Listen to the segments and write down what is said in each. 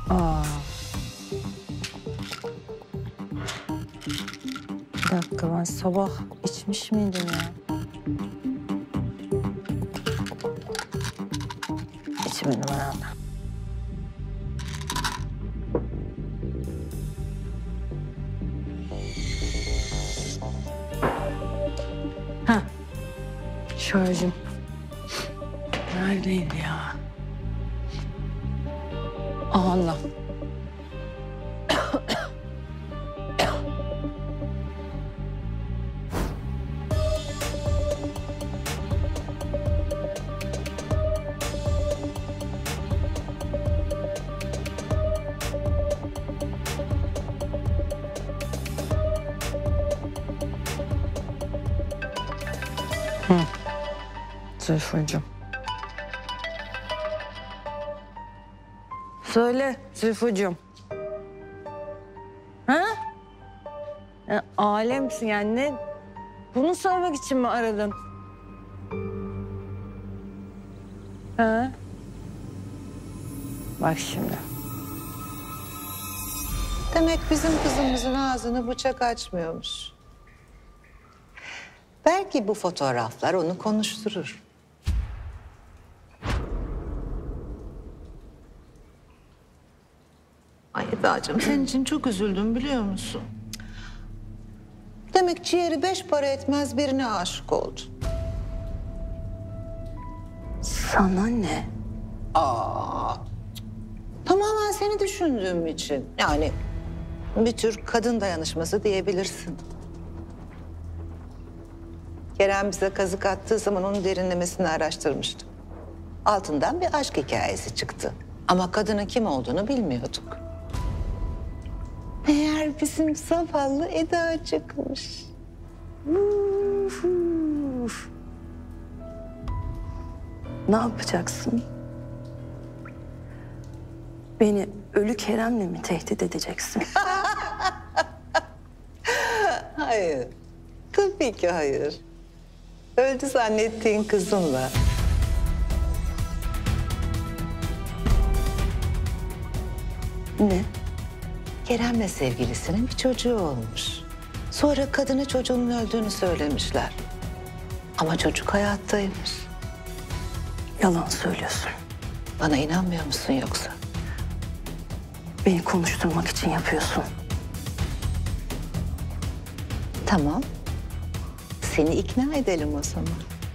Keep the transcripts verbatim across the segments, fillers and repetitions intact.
Aa. Bir dakika, ben sabah içmiş miydim ya? İçmedim herhalde. Heh. Şarjım. Neredeydi ya? Allah. Hı. Zülfücüğüm. Söyle Zülfücüğüm. Ha? Ya, alemsin yani, ne? Bunu söylemek için mi aradın? Ha? Bak şimdi. Demek bizim kızımızın ağzını bıçak açmıyormuş. Belki bu fotoğraflar onu konuşturur. Ay Eda'cığım, senin için çok üzüldüm biliyor musun? Demek ciğeri beş para etmez birine aşık oldu. Sana ne? Aa, tamamen seni düşündüğüm için. Yani bir tür kadın dayanışması diyebilirsin. Kerem bize kazık attığı zaman onun derinlemesini araştırmıştım. Altından bir aşk hikayesi çıktı. Ama kadının kim olduğunu bilmiyorduk. Meğer bizim zavallı Eda çıkmış. Uf, uf. Ne yapacaksın? Beni ölü Kerem'le mi tehdit edeceksin? Hayır. Tabii ki hayır. Öldü zannettiğin kızınla. Ne? Kerem'le sevgilisinin bir çocuğu olmuş. Sonra kadına çocuğunun öldüğünü söylemişler. Ama çocuk hayattaymış. Yalan söylüyorsun. Bana inanmıyor musun yoksa? Beni konuşturmak için yapıyorsun. Tamam. Seni ikna edelim o zaman.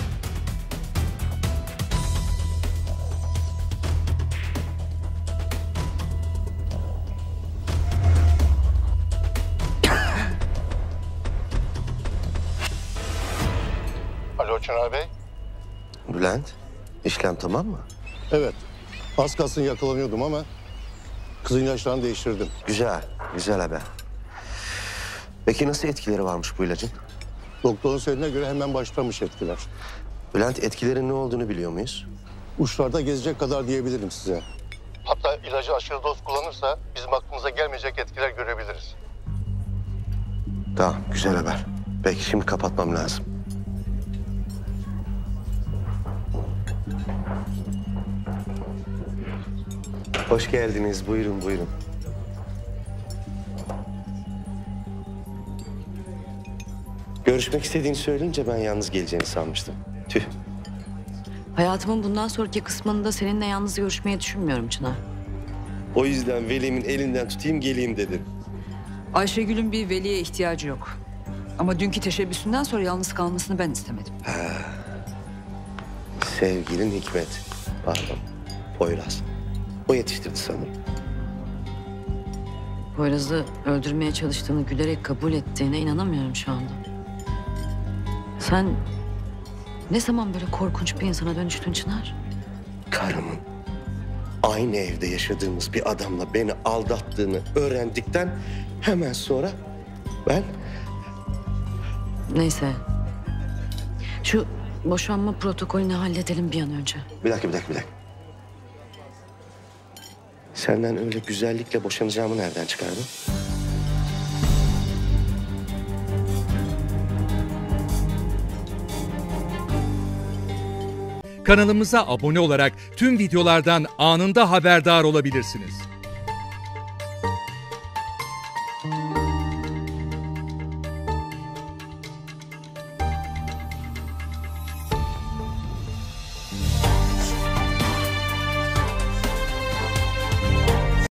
Alo Çınar Bey. Bülent, işlem tamam mı? Evet. Az kalsın yakalanıyordum ama kızın ilaçlarını değiştirdim. Güzel, güzel haber. Peki nasıl etkileri varmış bu ilacın? Doktorun söylediğine göre hemen başlamış etkiler. Bülent, etkilerin ne olduğunu biliyor muyuz? Uçlarda gezecek kadar diyebilirim size. Hatta ilacı aşırı doz kullanırsa bizim aklımıza gelmeyecek etkiler görebiliriz. Tamam, güzel haber. Peki şimdi kapatmam lazım. Hoş geldiniz. Buyurun, buyurun. Görüşmek istediğini söyleyince ben yalnız geleceğini sanmıştım. Tüh. Hayatımın bundan sonraki kısmında seninle yalnız görüşmeyi düşünmüyorum Çınar. O yüzden Veli'min elinden tutayım geleyim dedim. Ayşegül'ün bir veliye ihtiyacı yok. Ama dünkü teşebbüsünden sonra yalnız kalmasını ben istemedim. Ha. Sevgilin Hikmet. Pardon. Poyraz. O yetiştirdi sanırım. Poyraz'ı öldürmeye çalıştığını gülerek kabul ettiğine inanamıyorum şu anda. Sen ne zaman böyle korkunç bir insana dönüştün Çınar? Karımın aynı evde yaşadığımız bir adamla beni aldattığını öğrendikten hemen sonra ben... Neyse. Şu boşanma protokolünü halledelim bir an önce. Bir dakika, bir dakika, bir dakika. Senden öyle güzellikle boşanacağımı nereden çıkardın? Kanalımıza abone olarak tüm videolardan anında haberdar olabilirsiniz.